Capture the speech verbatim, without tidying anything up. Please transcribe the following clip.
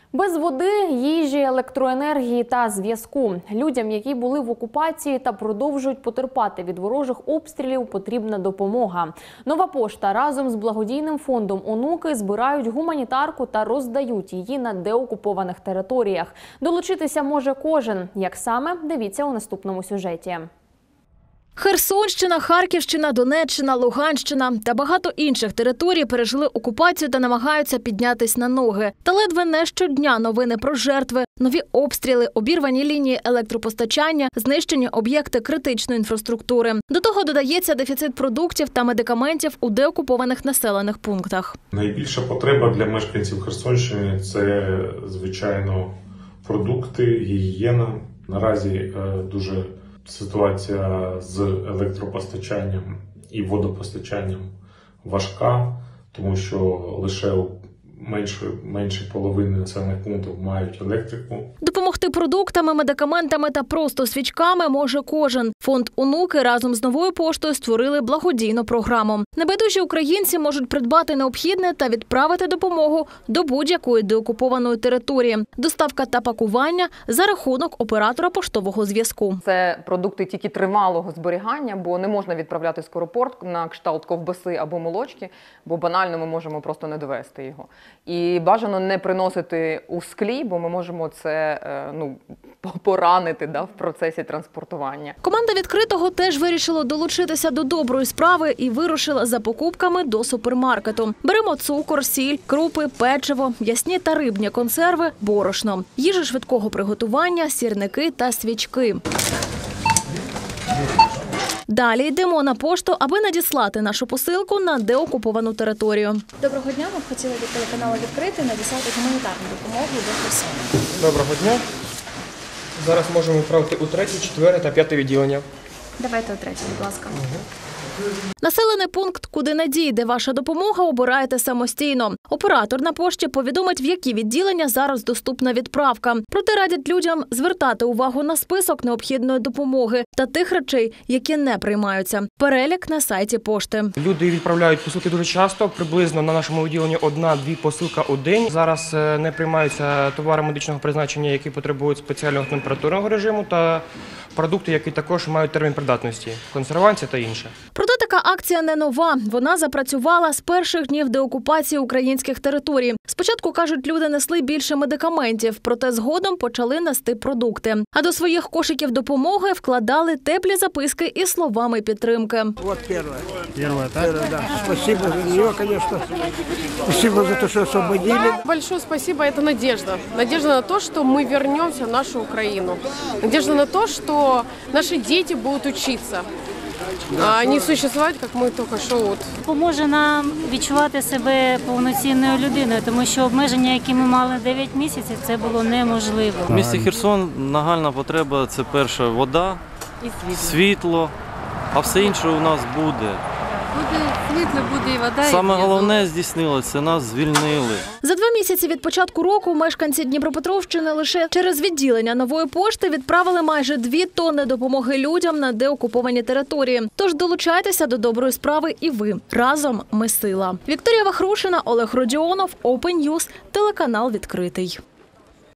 Без води, їжі, електроенергії та зв'язку. Людям, які були в окупації та продовжують потерпати від ворожих обстрілів, потрібна допомога. Нова пошта разом з благодійним фондом «Онуки» збирають гуманітарку та роздають її на деокупованих територіях. Долучитися може кожен. Як саме? Дивіться у наступному сюжеті. Херсонщина, Харківщина, Донеччина, Луганщина та багато інших територій пережили окупацію та намагаються піднятись на ноги. Та ледве не щодня новини про жертви, нові обстріли, обірвані лінії електропостачання, знищені об'єкти критичної інфраструктури. До того додається дефіцит продуктів та медикаментів у деокупованих населених пунктах. Найбільша потреба для мешканців Херсонщини – це, звичайно, продукти, гігієна. Наразі дуже ситуація з електропостачанням і водопостачанням важка, тому що лише менше, менше половини населених пунктів мають електрику. Допомогти продуктами, медикаментами та просто свічками може кожен. Фонд «Онуки» разом з Новою поштою створили благодійну програму. Небайдужі українці можуть придбати необхідне та відправити допомогу до будь-якої деокупованої території. Доставка та пакування за рахунок оператора поштового зв'язку. Це продукти тільки тривалого зберігання, бо не можна відправляти скоропорт на кшталт ковбаси або молочки, бо банально ми можемо просто не довести його. І бажано не приносити у склі, бо ми можемо це ну, поранити да, в процесі транспортування. Команда «Відкритого» теж вирішила долучитися до доброї справи і вирушила за покупками до супермаркету. Беремо цукор, сіль, крупи, печиво, м'ясні та рибні консерви, борошно, їжу швидкого приготування, сірники та свічки. Далі йдемо на пошту, аби надіслати нашу посилку на деокуповану територію. Доброго дня, ми б хотіли від телеканалу «Відкритий» надіслати гуманітарну допомогу до Херсона. Доброго дня. Зараз можемо відправити у третє, четверте та п'яте відділення. Давайте у третє, будь ласка. Угу. Населений пункт, куди надійде ваша допомога, обираєте самостійно. Оператор на пошті повідомить, в які відділення зараз доступна відправка. Проте радять людям звертати увагу на список необхідної допомоги та тих речей, які не приймаються. Перелік на сайті пошти. Люди відправляють посилки дуже часто, приблизно на нашому відділенні одна-дві посилки у день. Зараз не приймаються товари медичного призначення, які потребують спеціального температурного режиму, та продукти, які також мають термін придатності, консервація та інше. Проте така акція не нова. Вона запрацювала з перших днів деокупації українських територій. Спочатку, кажуть, люди несли більше медикаментів, проте згодом почали нести продукти. А до своїх кошиків допомоги вкладали теплі записки із словами підтримки. Вот первое. Первое, так? Первое, да. Спасибо за нее, конечно. Спасибо за то, что освободили. Большое спасибо, это надежда. Надежда на то, что мы вернемся в нашу Украину. Надежда на то, что наши дети будут учиться. А не существувати, як ми тільки що от. Поможе нам відчувати себе повноцінною людиною, тому що обмеження, які ми мали дев'ять місяців, це було неможливо. В місті Херсон нагальна потреба – це перша вода, і світло. світло, а все інше у нас буде. Буде світло, буде і вода. Саме головне здійснилося – нас звільнили. За два місяці від початку року мешканці Дніпропетровщини лише через відділення Нової пошти відправили майже дві тонни допомоги людям на деокуповані території. Тож долучайтеся до доброї справи і ви. Разом ми сила. Вікторія Вахрушина, Олег Родіонов, Open News, телеканал «Відкритий».